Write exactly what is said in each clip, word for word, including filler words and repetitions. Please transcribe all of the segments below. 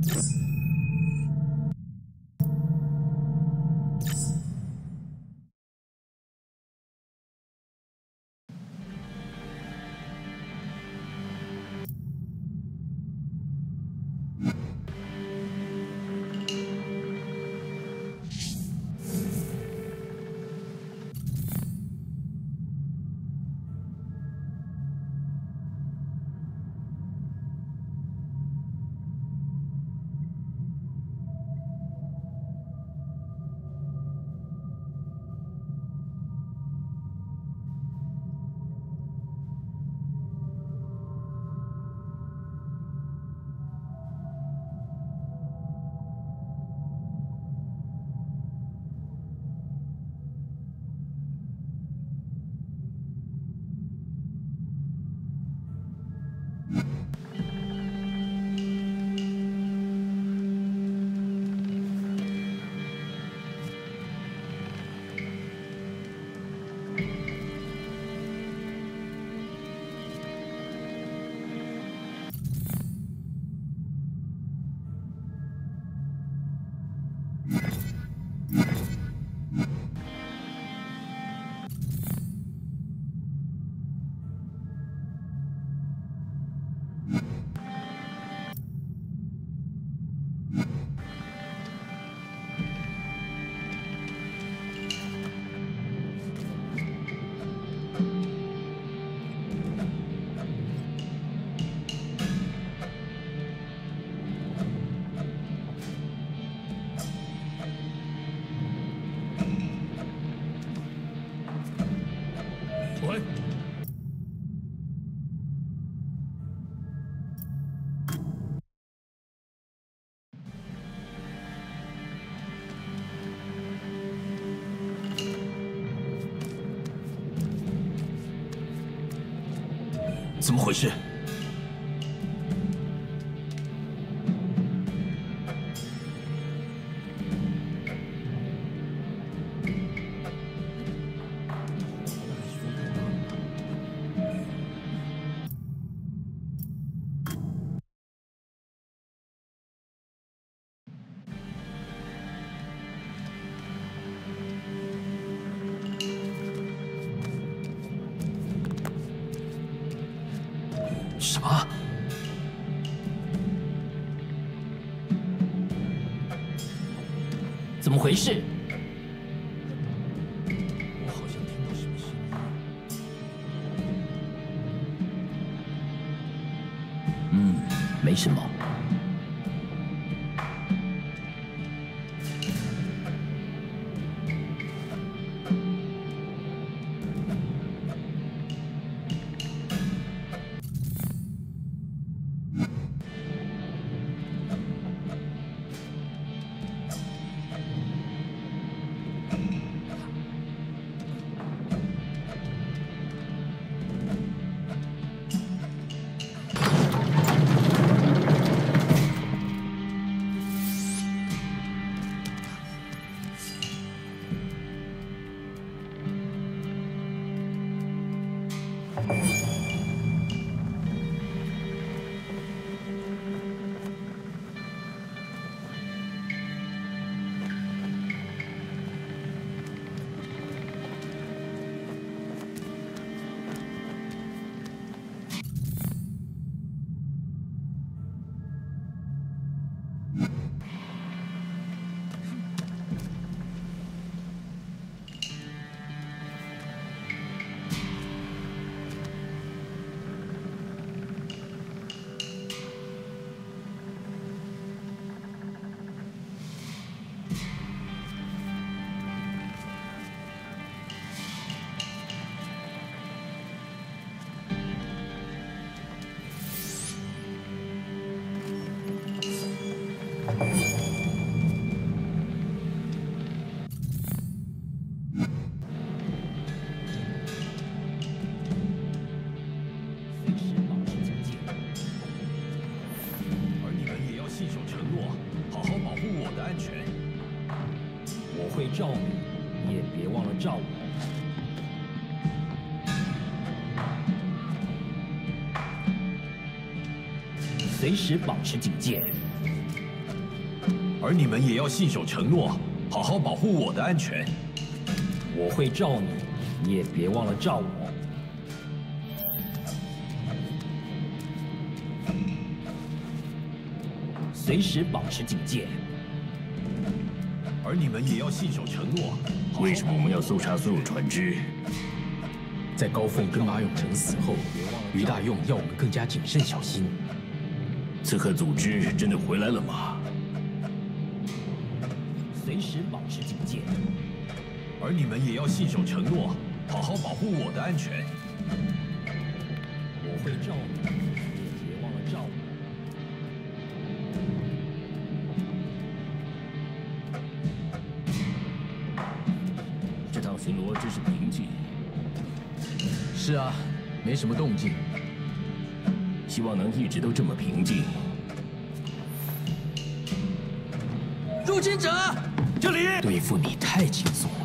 怎么回事？什么？怎么回事？我好像听到什么声音。嗯，没什么。照你，也别忘了照我。随时保持警戒。 而你们也要信守承诺，好好保护我的安全。 我会罩你，你也别忘了罩我。随时保持警戒。 而你们也要信守承诺。 为什么我们要搜查所有船只？ 在高凤跟马永成死后，于大用要我们更加谨慎小心。 刺客组织真的回来了吗？ 随时保持警戒。 而你们也要信守承诺，好好保护我的安全。 我会罩你，你也别忘了罩我。 这趟巡逻真是平静。 是啊，没什么动静。 希望能一直都这么平静。 入侵者， 这里！ 对付你太轻松了。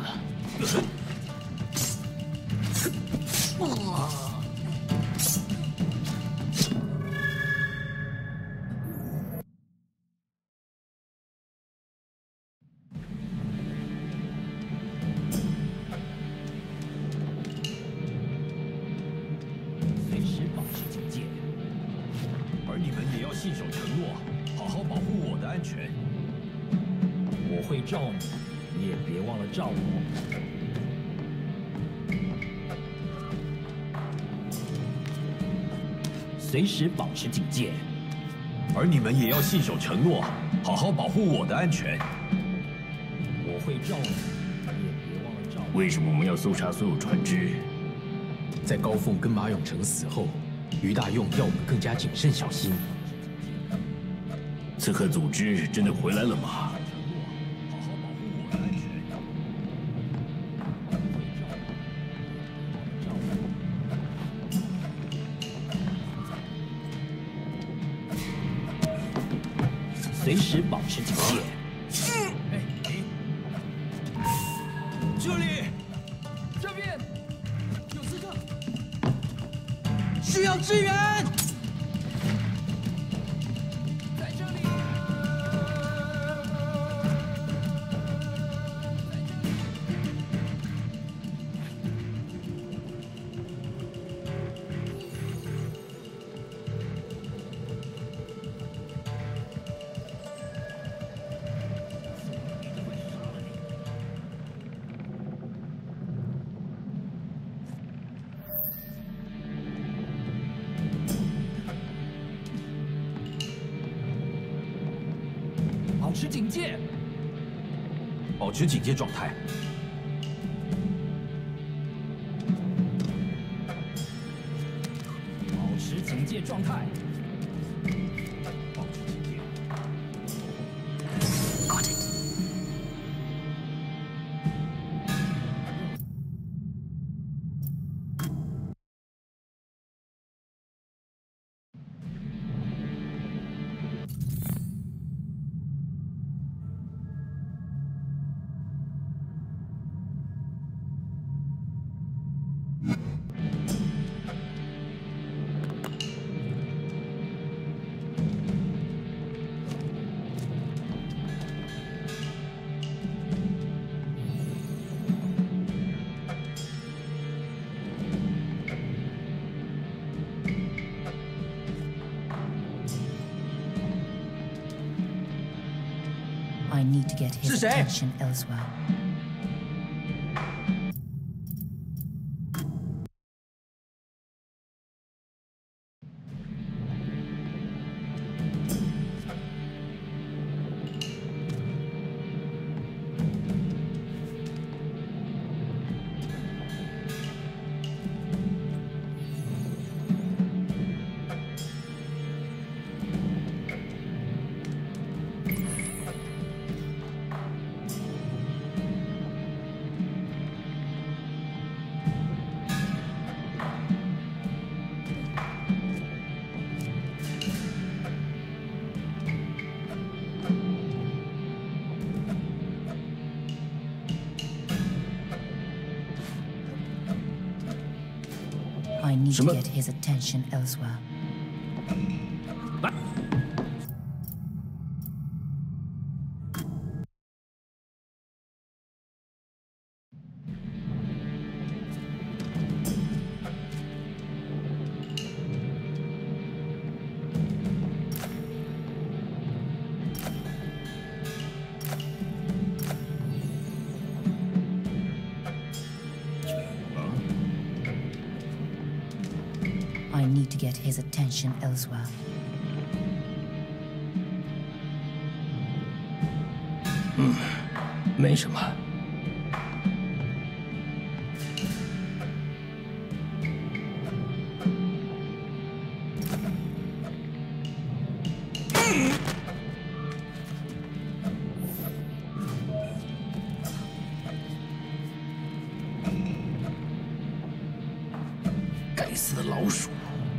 随时保持警戒。 而你们也要信守承诺，好好保护我的安全。 我会罩你，你也别忘了罩我。随时保持警戒。 而你们也要信守承诺，好好保护我的安全。 我会罩你，你也别忘了罩我。 为什么我们要搜查所有船只？ 在高凤跟马永成死后，于大用要我们更加谨慎小心。 刺客组织真的回来了吗？ 随时保持警戒。 这里， 这边有刺客，需要支援。在这里。保持警戒， 保持警戒状态。 保持警戒状态。 保持警戒。 Got it. I need to get his attention elsewhere. I need to get his attention elsewhere. 来， I need to get his attention elsewhere. 嗯，没什么。该死的老鼠！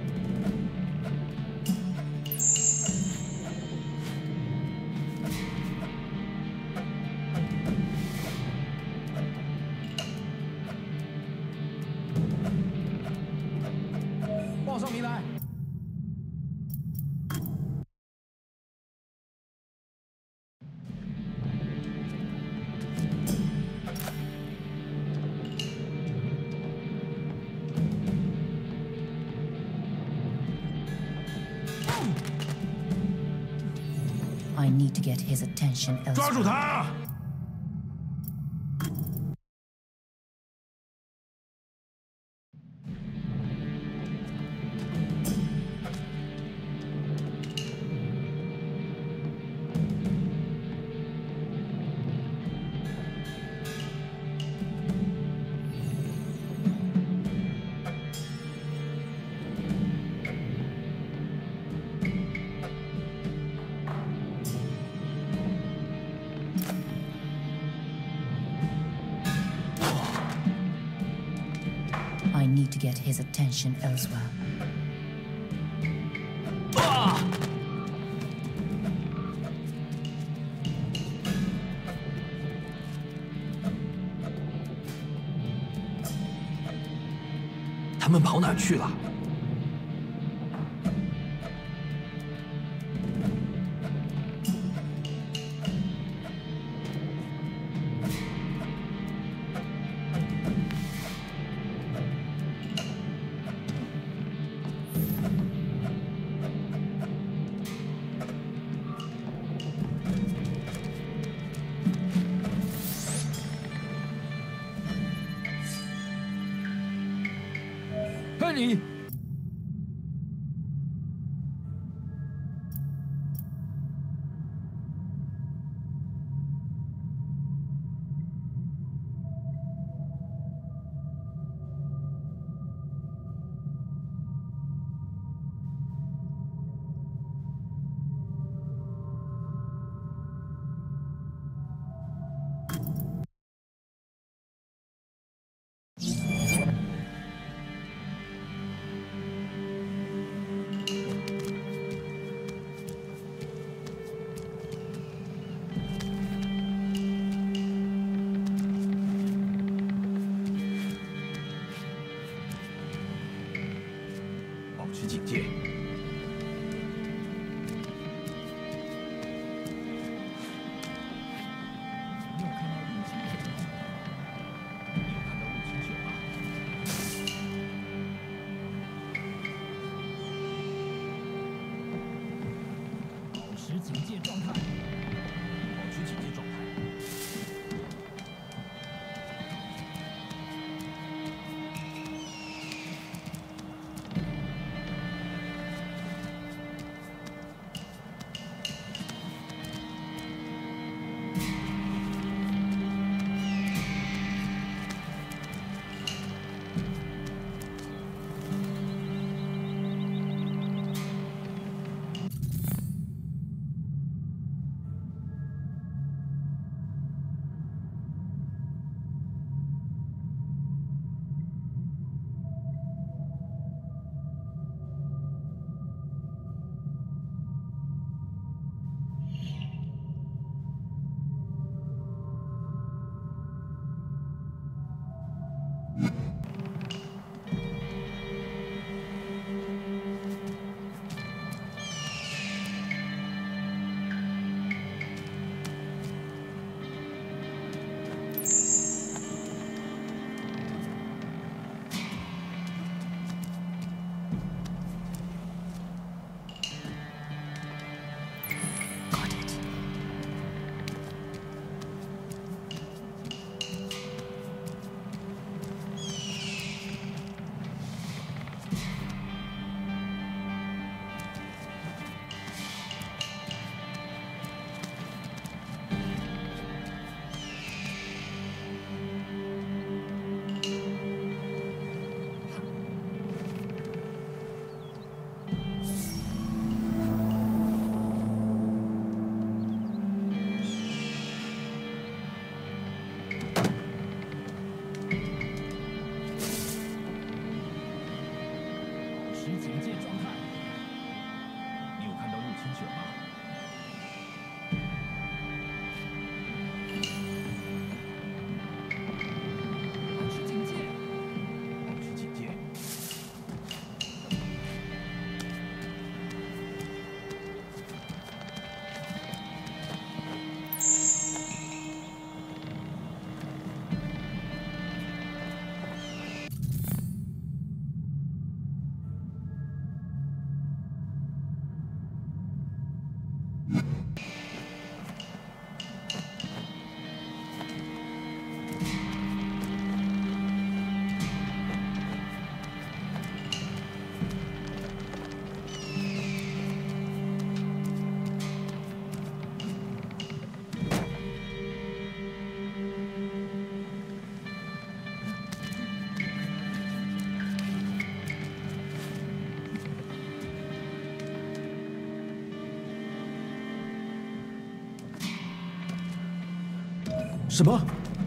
报上名来。 I need to get his attention 抓住 elsewhere. 他！ I need to get his attention elsewhere. 他们跑哪儿去了？ 看你！ 保持警戒。没有看到入侵犬吗？没有看到入侵犬吗？保持警戒状态。保持警戒状态。 持警戒状态。你有看到入侵者吗？ 保持警戒。 保持警戒。 什么？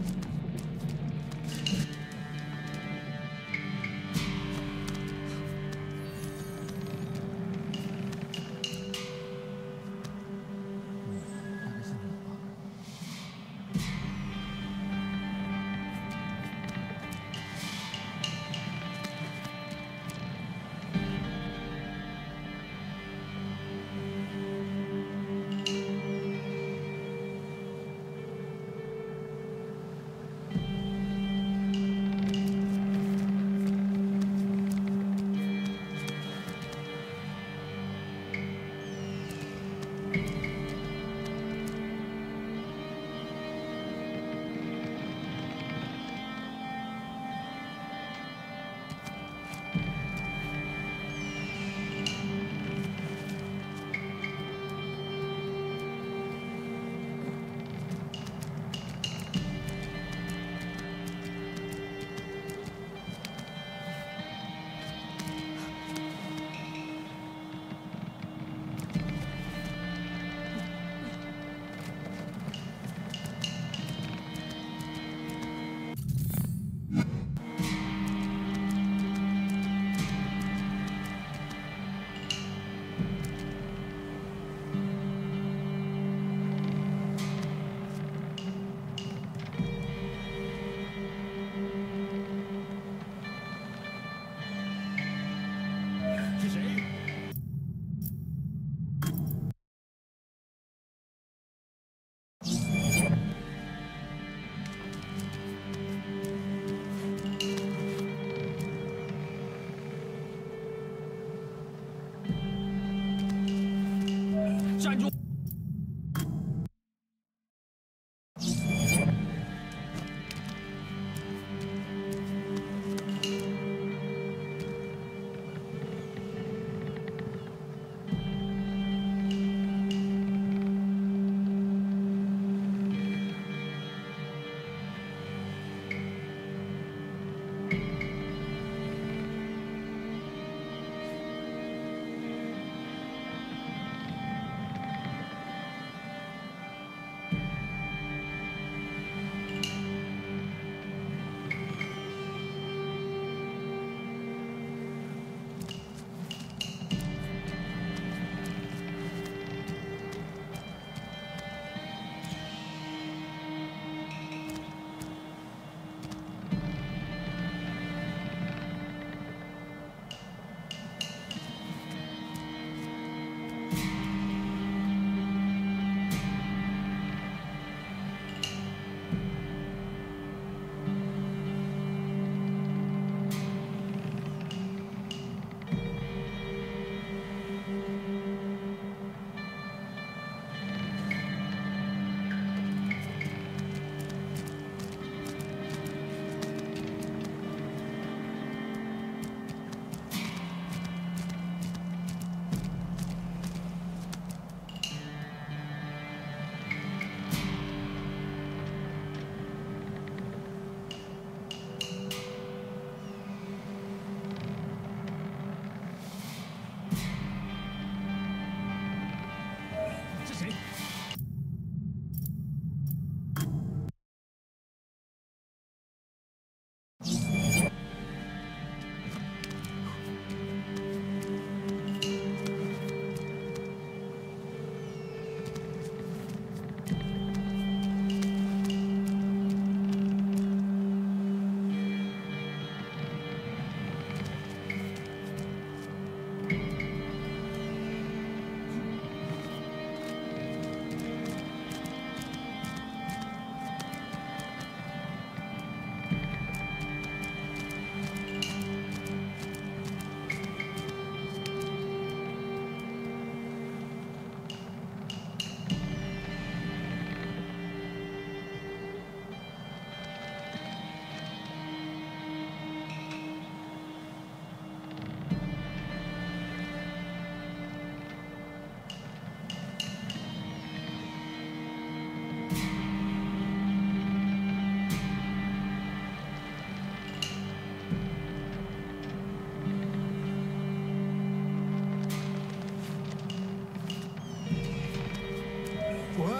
是谁？站住！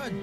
人。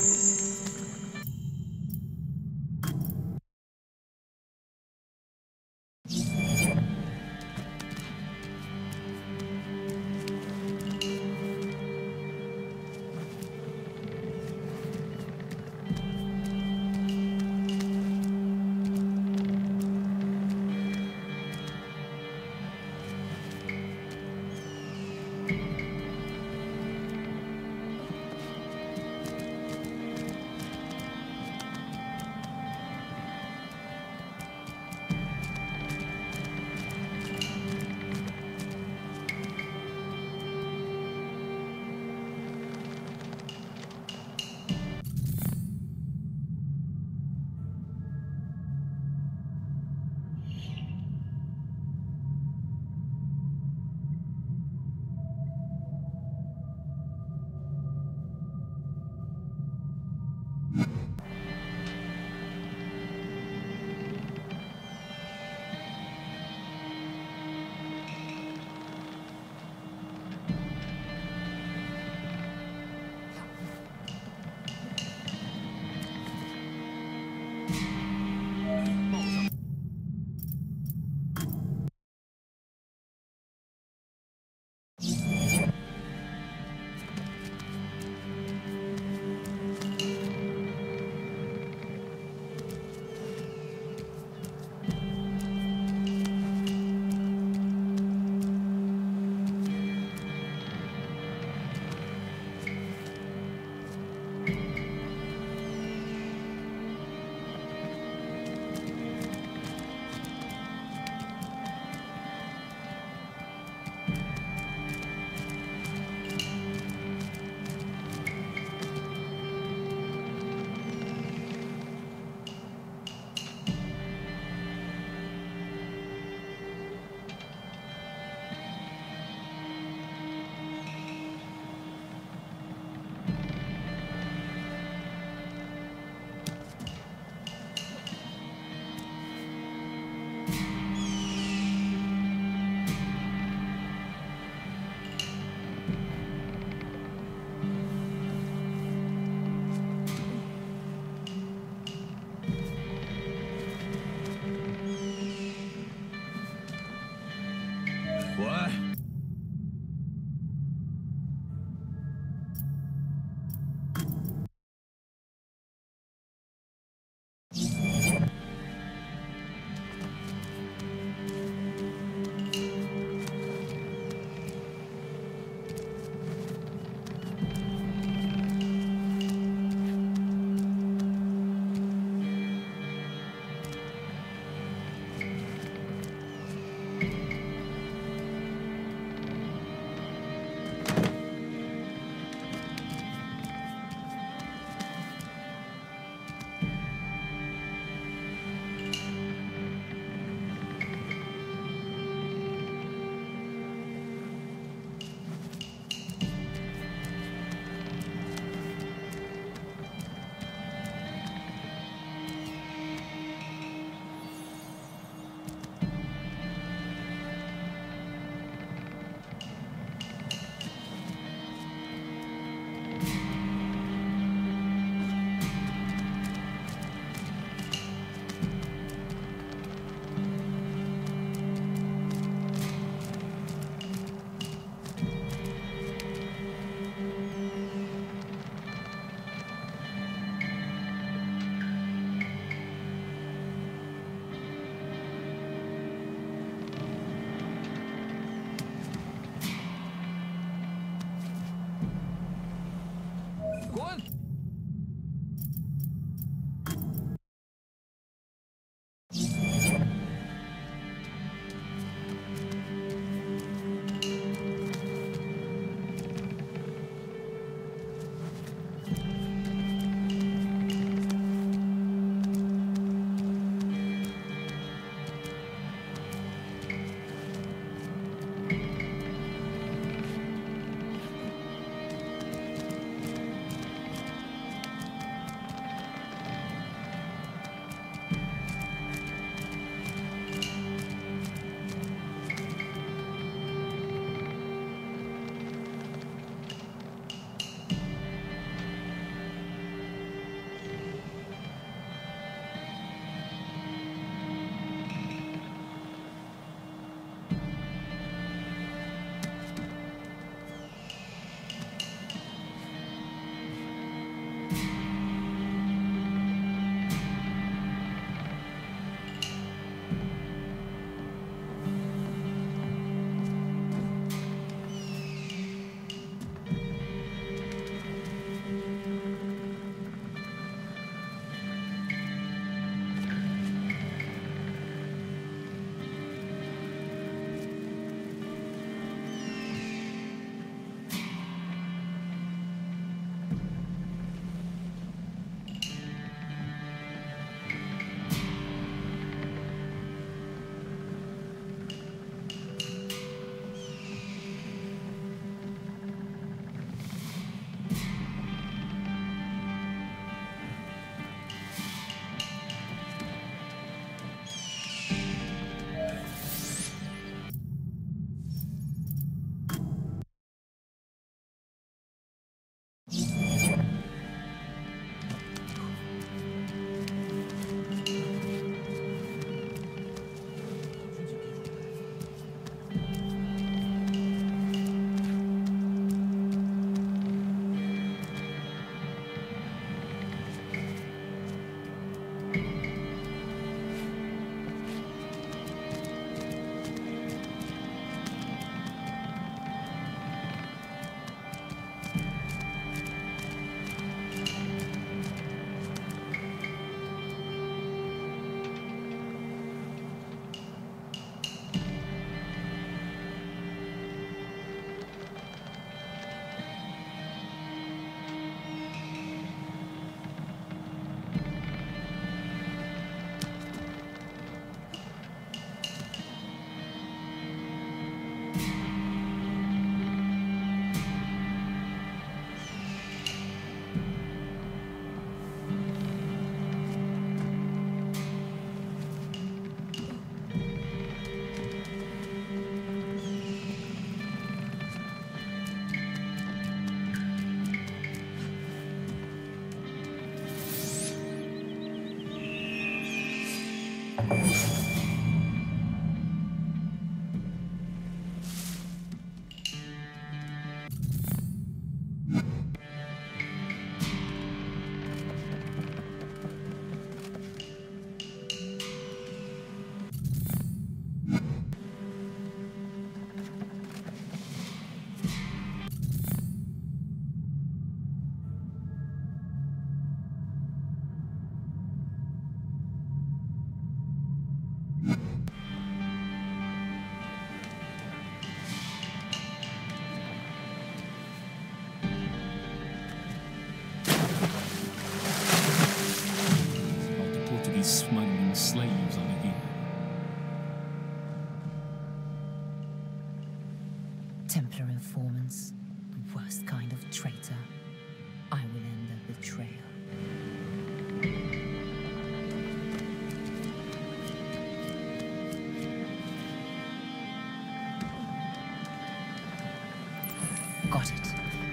喂， Smuggling slaves over here. Templar informants, the worst kind of traitor. I will end their betrayal. Got it.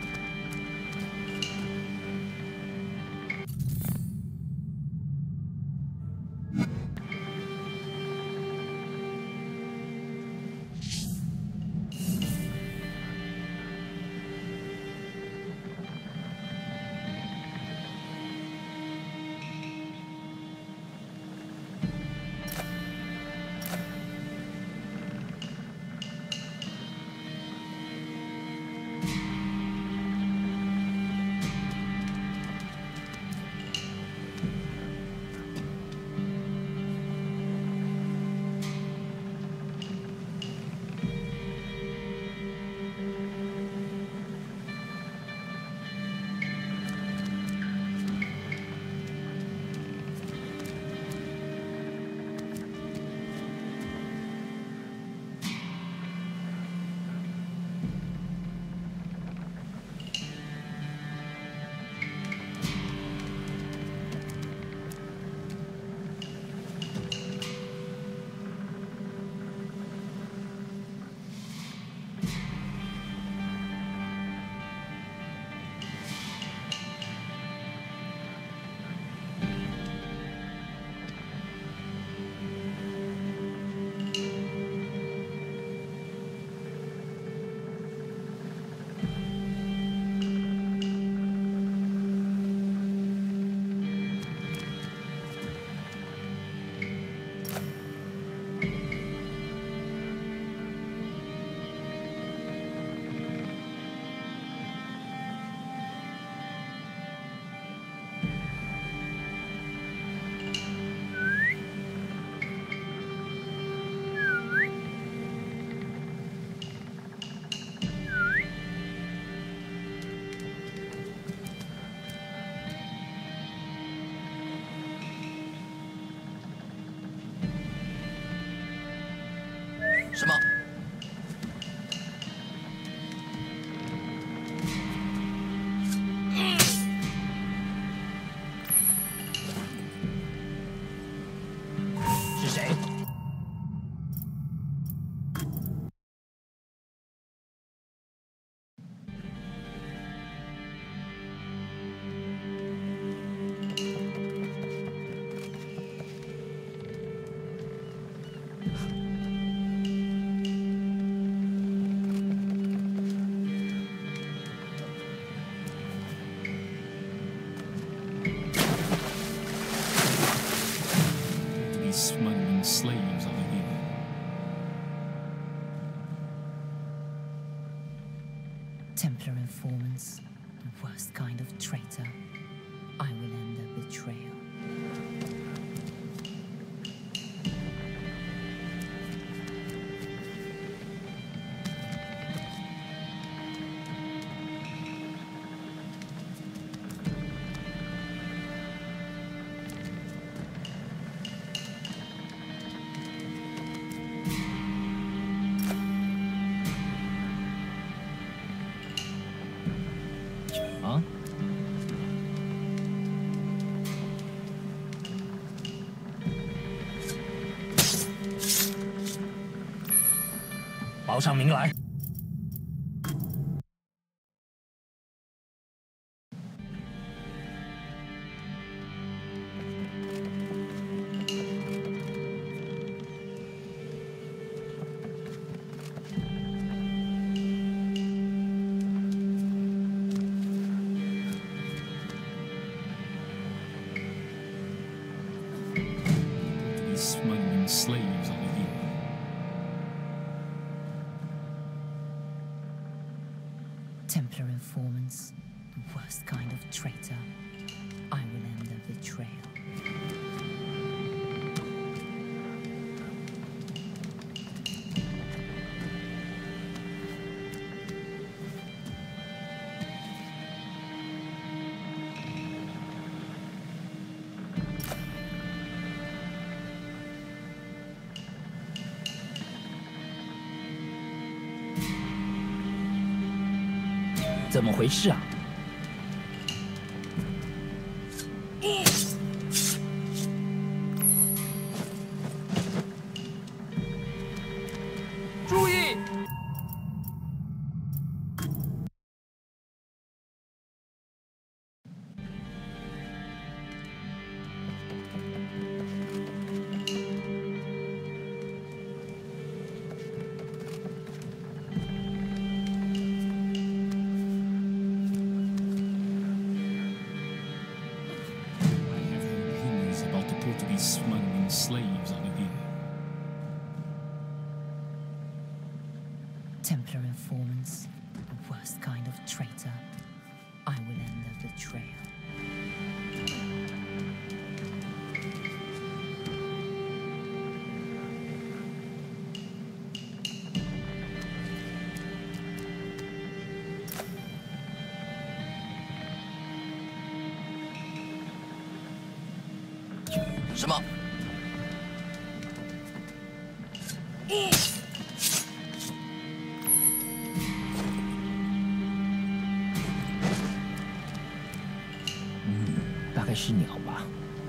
什么？是谁？ Smuggling slaves over here. Templar informants, the worst kind of traitor. I will end their betrayal. 报上名来。 Smuggling slaves over here. Templar informants, the worst kind of traitor. I will end their betrayal. "怎么回事啊？ 注意！ Smuggling slaves over here. Templar informants, the worst kind of traitor. I will end their betrayal. "什么？ 大概是鸟吧。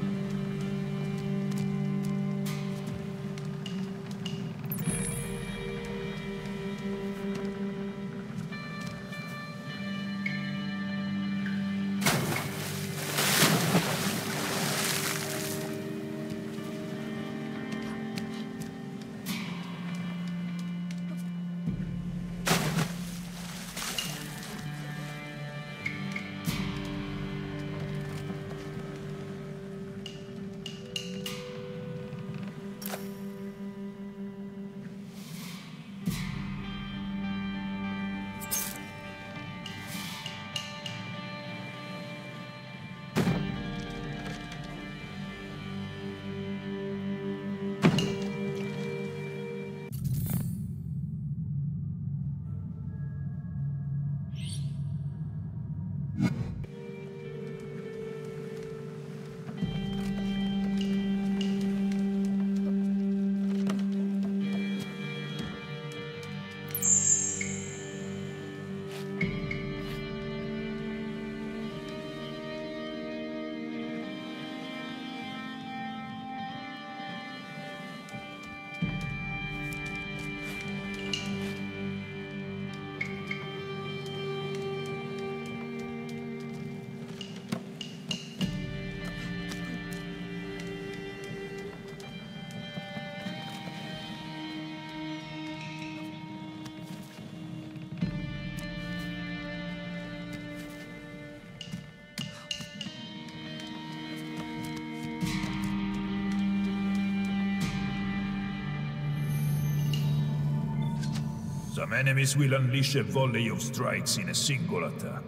Some enemies will unleash a volley of strikes in a single attack.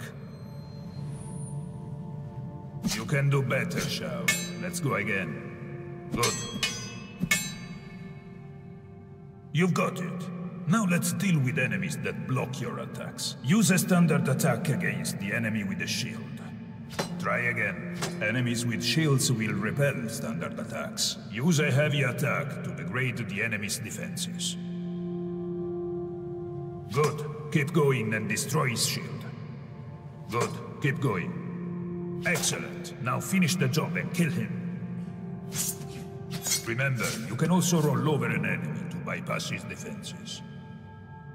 You can do better, Shao. Let's go again. Good. You've got it. Now let's deal with enemies that block your attacks. Use a standard attack against the enemy with a shield. Try again. Enemies with shields will repel standard attacks. Use a heavy attack to degrade the enemy's defenses. Good. Keep going and destroy his shield. Good. Keep going. Excellent. Now finish the job and kill him. Remember, you can also roll over an enemy to bypass his defenses.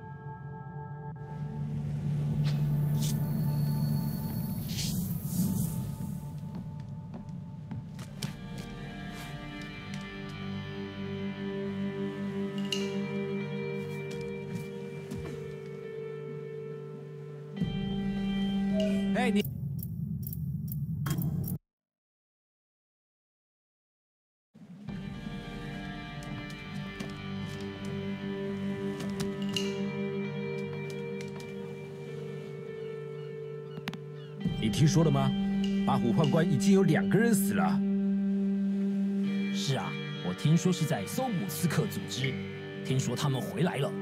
你听说了吗？八虎宦官已经有两个人死了。 是啊，我听说是在搜姆刺客组织，听说他们回来了。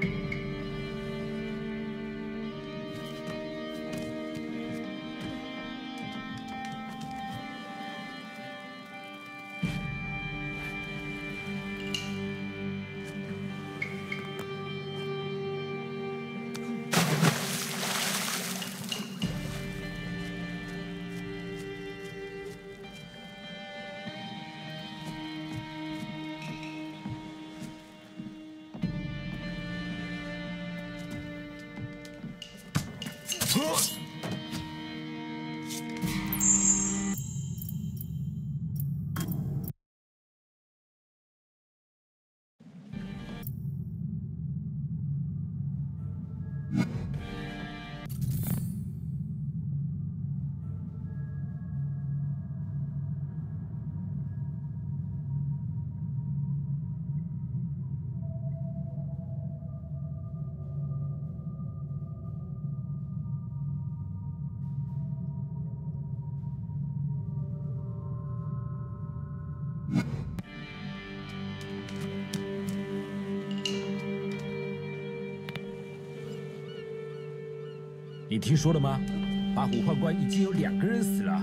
你听说了吗？八虎宦官已经有两个人死了。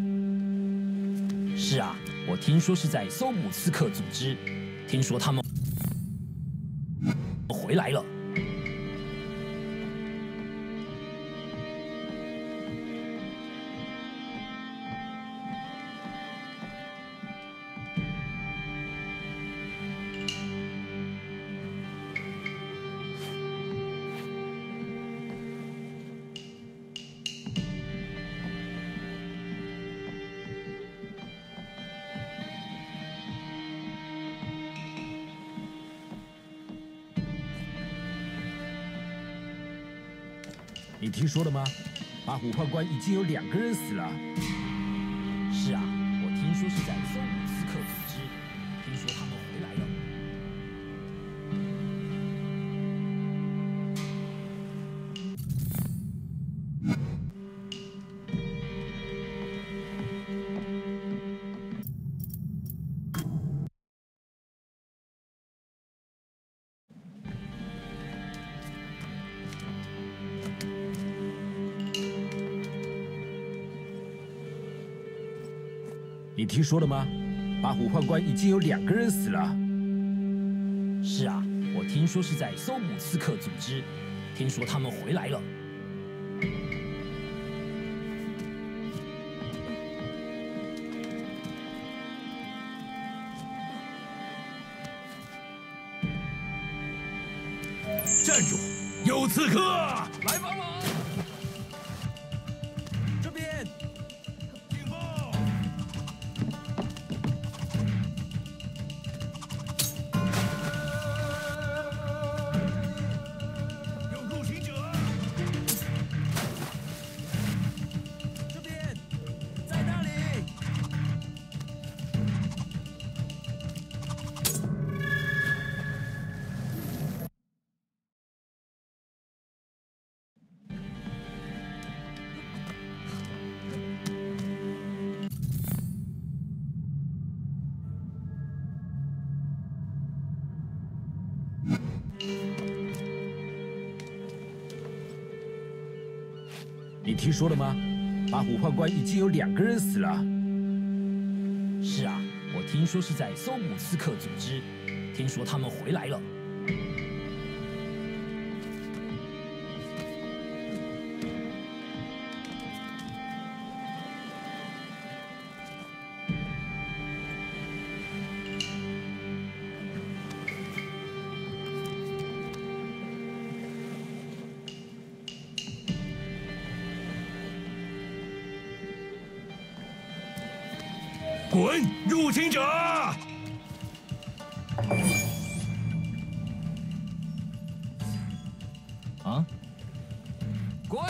是啊，我听说是在搜姆刺客组织，听说他们回来了。 你听说了吗？八虎宦官已经有两个人死了。 是啊，我听说是在搜姆刺客组织，听说他们回来了。 你听说了吗？八虎宦官已经有两个人死了。 是啊，我听说是在搜姆刺客组织，听说他们回来了。 站住！有刺客！ 来帮忙！这边。 警报！有入侵者！ 这边，在那里。 你听说了吗？八虎宦官已经有两个人死了。 是啊，我听说是在搜姆刺客组织，听说他们回来了。 滚！入侵者！ 啊！ 滚！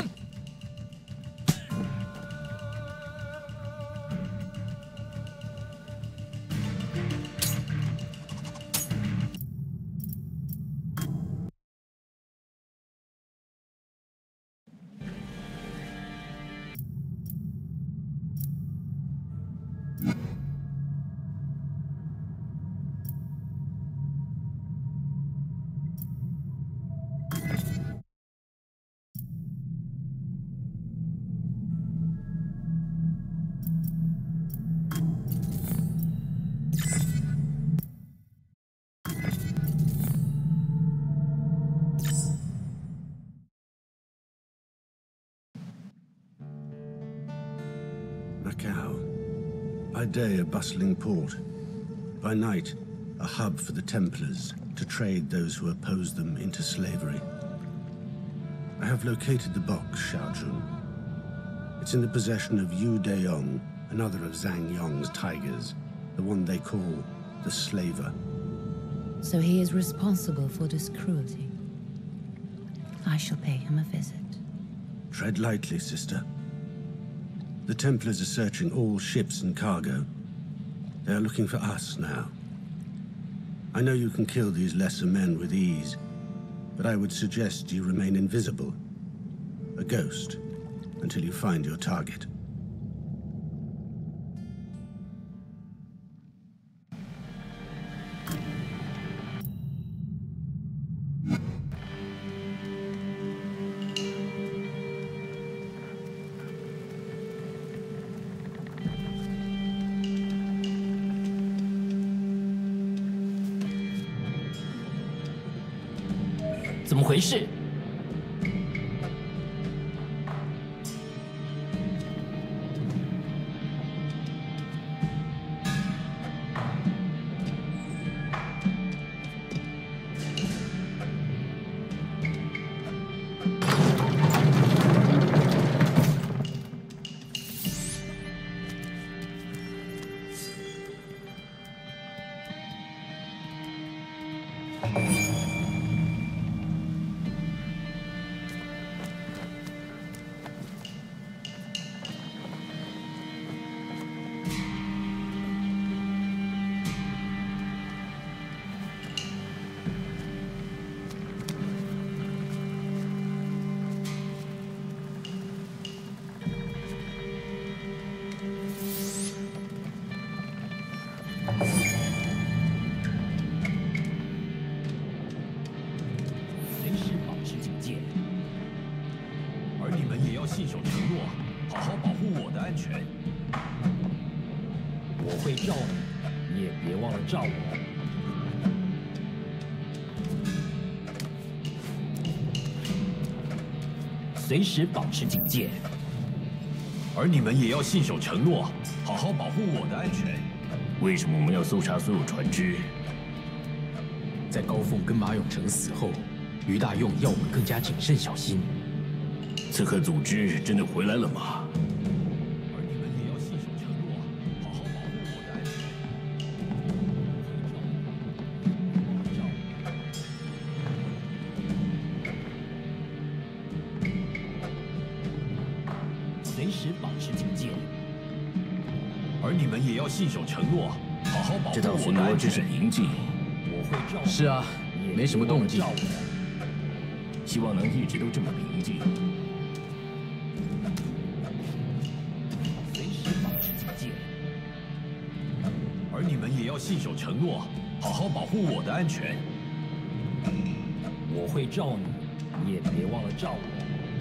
Macau. By day, a bustling port. By night, a hub for the Templars to trade those who oppose them into slavery. I have located the box, Xiaojun. It's in the possession of Yu Deyong, another of Zhang Yong's tigers, the one they call the Slaver. So he is responsible for this cruelty. I shall pay him a visit. Tread lightly, sister. The Templars are searching all ships and cargo. They are looking for us now. I know you can kill these lesser men with ease, but I would suggest you remain invisible, a ghost, until you find your target. 怎么回事？ 信守承诺，好好保护我的安全。 我会罩你，你也别忘了罩我。随时保持警戒。 而你们也要信守承诺，好好保护我的安全。 为什么我们要搜查所有船只？ 在高凤跟马永成死后，于大用要我们更加谨慎小心。 刺客组织真的回来了吗？ 而你们也要信守承诺，好好保护我的安全。 随时保持警戒。 而你们也要信守承诺，好好保护这趟巡我的安逻只是全。 临近， 我会罩。 是啊，没什么动静。 希望能一直都这么平静。 而你们也要信守承诺，好好保护我的安全。 我会罩你，你也别忘了罩我。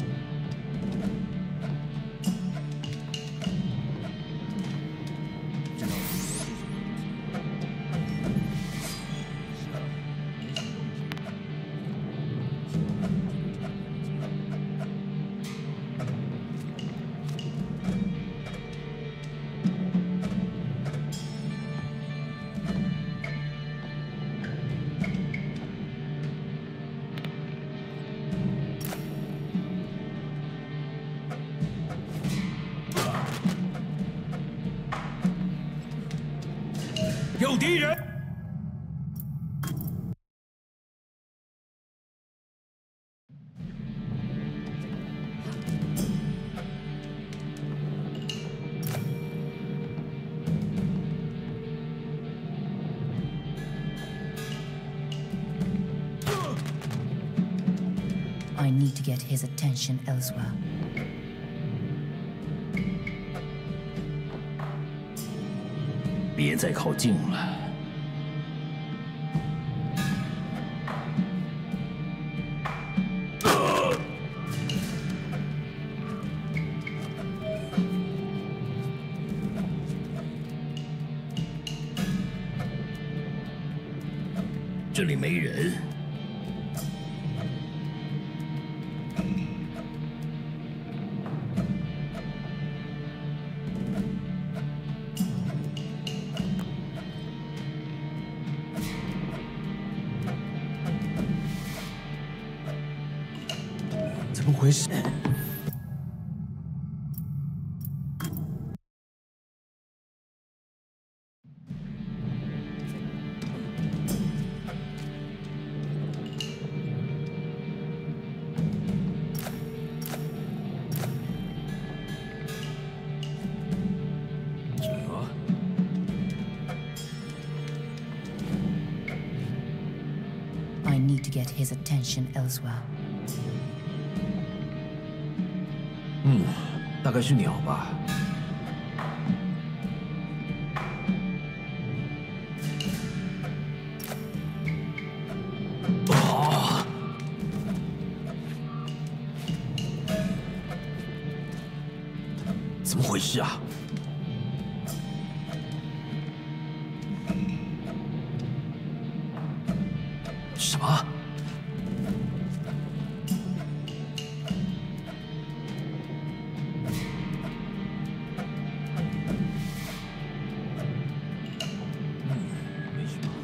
有敌人！ I need to get his attention elsewhere. 别再靠近了。这里没人。 怎么回事？ I need to get his attention elsewhere. 嗯，大概是鸟吧。啊！怎么回事啊？ 什么？嗯，没什么。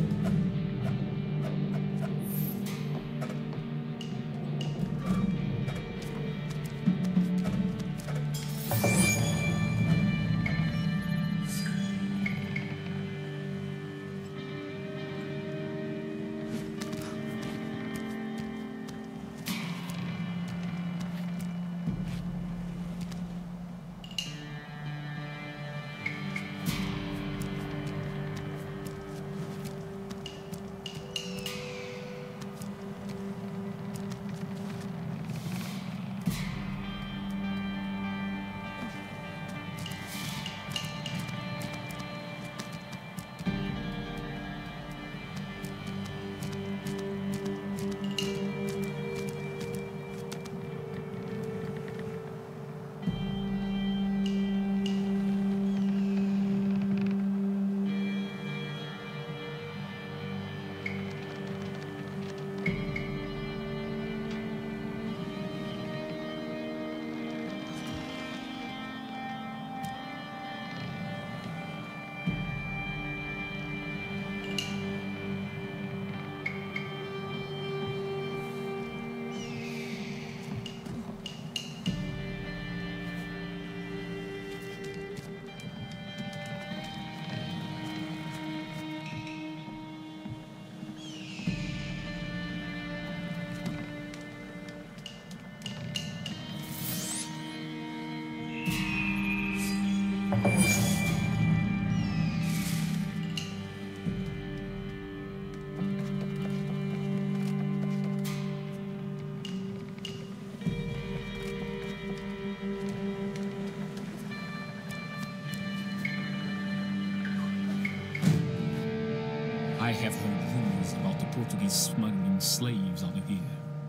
I have heard rumors about the Portuguese smuggling slaves out of here.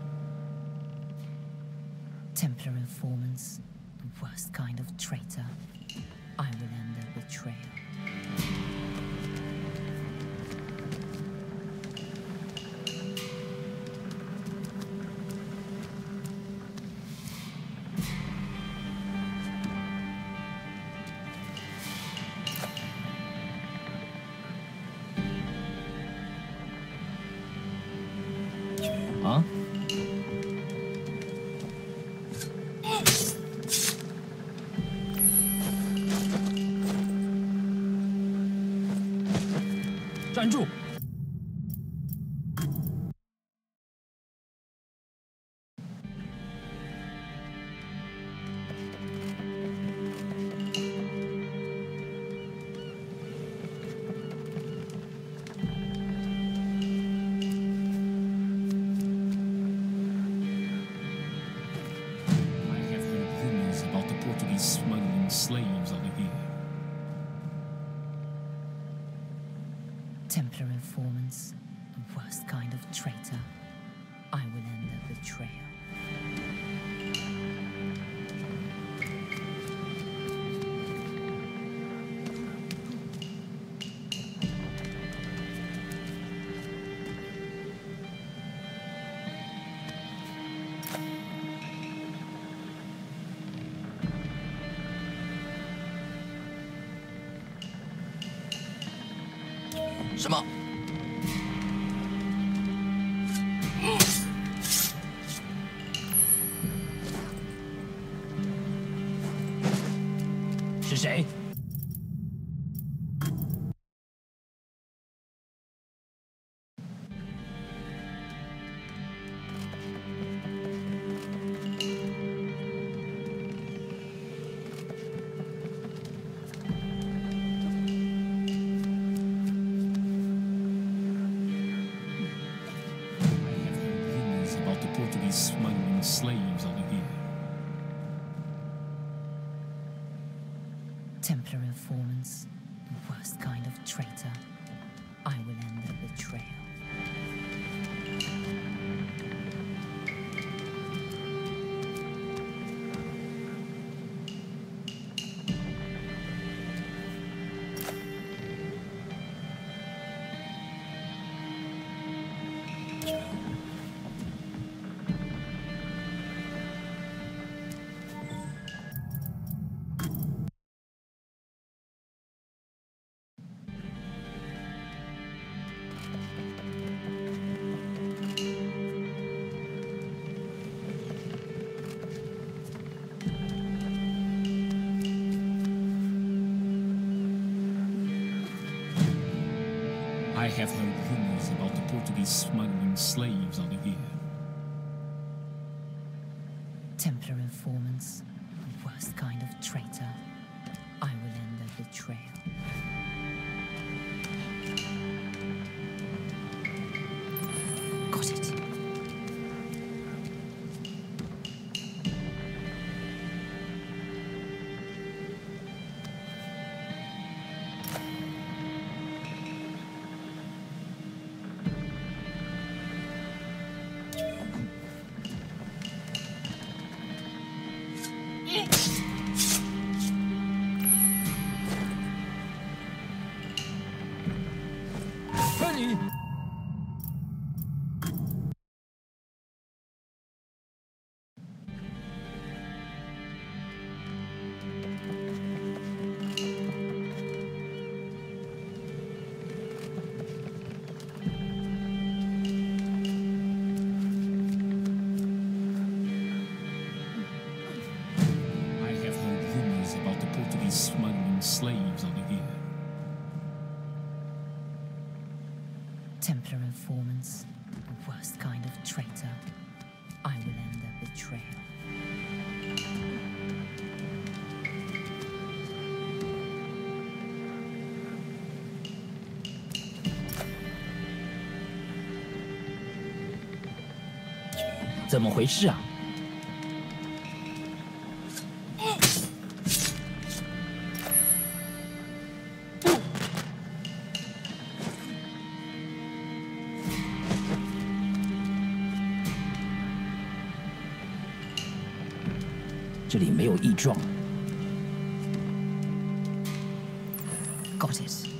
Templar informants, the worst kind of traitor. I will end their betrayal. Huh? 站住！ Smuggling slaves out of here. Templar informants, the worst kind of traitor. I will end their betrayal. What? 什么？ 是谁？ Smuggling slaves over here. Templar informants, the worst kind of traitor. I will end their betrayal. I have heard rumors about the Portuguese smuggling slaves over here. Templar informants, the worst kind of traitor. I will end their betrayal. Got it. Smuggling slaves over here. Templar informants, the worst kind of traitor. I will end their betrayal. "怎么回事啊？ 这里没有异状。 Got it.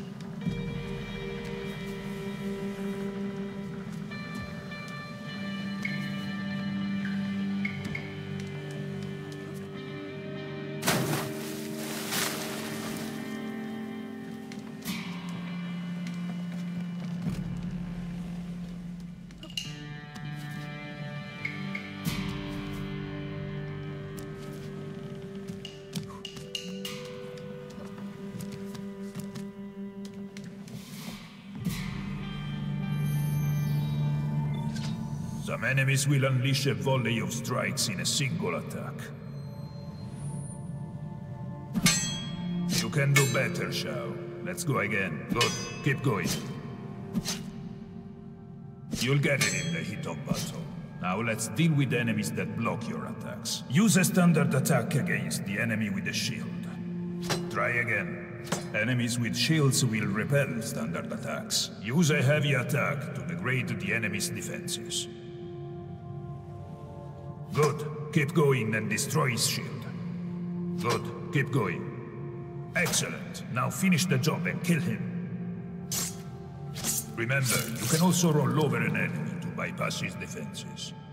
Some enemies will unleash a volley of strikes in a single attack. You can do better, Shao. Let's go again. Good. Keep going. You'll get it in the heat of battle. Now let's deal with the enemies that block your attacks. Use a standard attack against the enemy with a shield. Try again. Enemies with shields will repel standard attacks. Use a heavy attack to degrade the enemy's defenses. Good. Keep going and destroy his shield. Good. Keep going. Excellent. Now finish the job and kill him. Remember, you can also roll over an enemy to bypass his defenses.